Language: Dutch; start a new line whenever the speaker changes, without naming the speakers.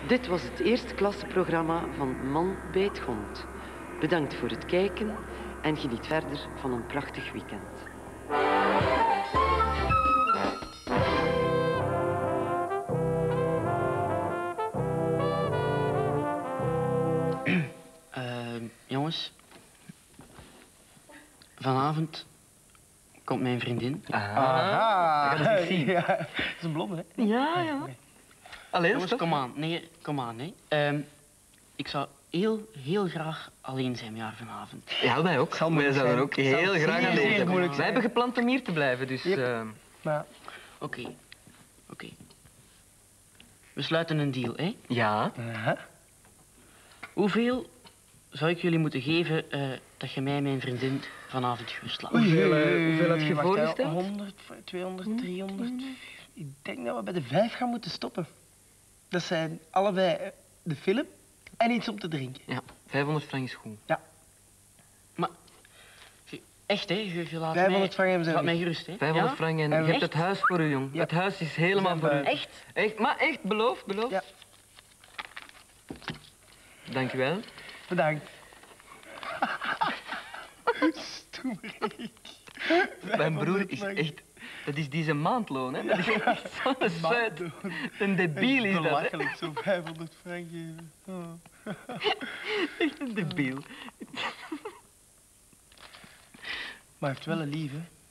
Dit was het eerste klasseprogramma van Man bij het Gond. Bedankt voor het kijken en geniet verder van een prachtig weekend.
Jongens, vanavond komt mijn vriendin.
Aha.
Dat ga ik zien.
Ja, dat is een blonde, hè?
Ja, ja.
Allee,
Jongens, kom aan. Nee, kom aan. Hè. Ik zou heel graag alleen zijn met haar vanavond.
Ja, wij ook. Wij
moeilijk
zouden er
zijn.
ook heel
Zal
graag
zeer
aan
moeilijk
leven.
zijn.
Wij hebben gepland om hier te blijven, dus...
Yep. Maar
Oké. We sluiten een deal, hè?
Ja.
Hoeveel zou ik jullie moeten geven dat je mij en mijn vriendin vanavond gerust laat?
hoeveel had je
voorgesteld?
100, 200, 300. Ik denk dat we bij de 5 gaan moeten stoppen. Dat zijn allebei de film en iets om te drinken.
Ja, 500 frank is goed.
Ja,
Maar, echt, hè? Je laat
500 frank hebben ze
laat mij
niet.
gerust, hè?
500
Ja?
frank en
En
je hebt
echt?
het huis voor u, jong.
Ja.
Het huis is helemaal
We
voor
zijn
u.
buiten.
Echt?
Echt, maar echt, beloof.
Ja.
Dank u wel.
Bedankt. Stoemerik.
Mijn broer is echt... Dat is deze maandloon, hè. Dat is echt zo'n zuid. Een debiel is dat, hè.
Belachelijk, zo 500 frank geven. Oh.
Echt een debiel.
Maar hij heeft wel een lief, hè?